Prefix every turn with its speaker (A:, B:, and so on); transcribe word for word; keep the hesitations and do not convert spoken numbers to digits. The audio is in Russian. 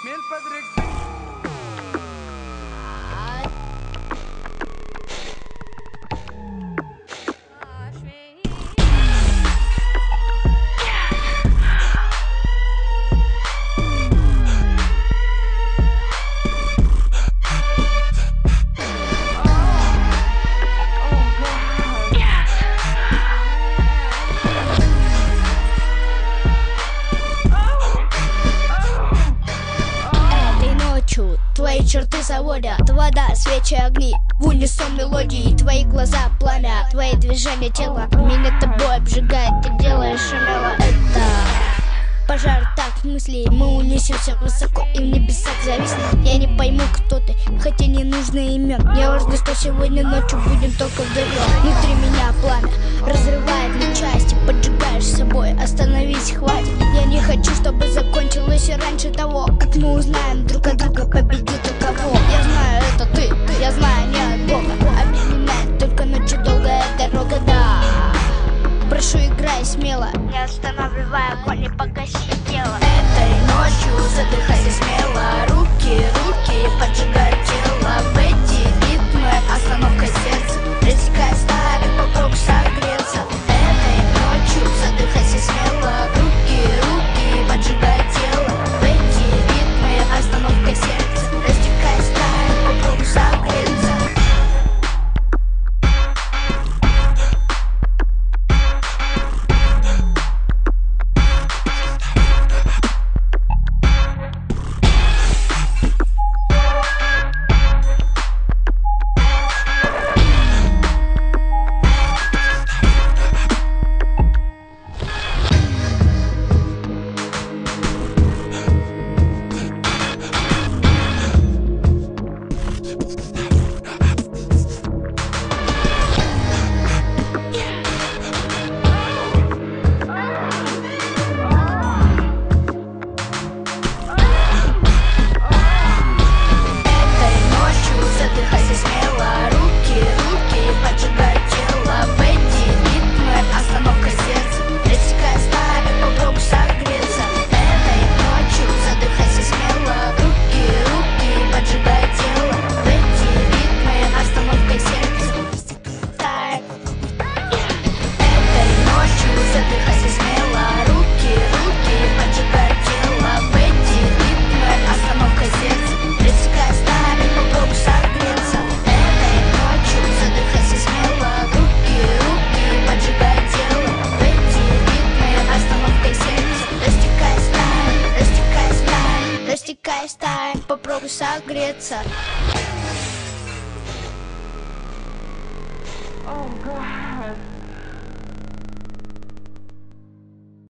A: Твои черты заводят, вода, свечи, огни, в унисон мелодии, твои глаза пламя, твои движения тела меня тобой обжигает, ты делаешь умело это. Пожар так мыслей, мы унесемся высоко и в небесах зависнем. Я не пойму, кто ты, хотя не нужно имен. Мне важно, что сегодня ночью будем только вдвоем. Внутри меня пламя разрывает на части, поджигаешь собой, остановись, хватит. Я не хочу, чтобы закончилось раньше того, как мы узнаем друг от друга, победит у кого. Я знаю, это ты, я знаю, не от Бога. Объединяет только ночью долгая дорога, да. Прошу, играй смело, не останавливая огонь и погаси тело. Этой ночью задыхайся смело, руки, руки поджигают тело. В эти ритмы остановка сердца, рассекая стали, попробуй согреться. Этой ночью задыхайся смело, руки, руки поджигают тело. В эти ритмы остановка сердца, рассекая стали, попробуй согреться. Попробуй согреться.
B: Oh God.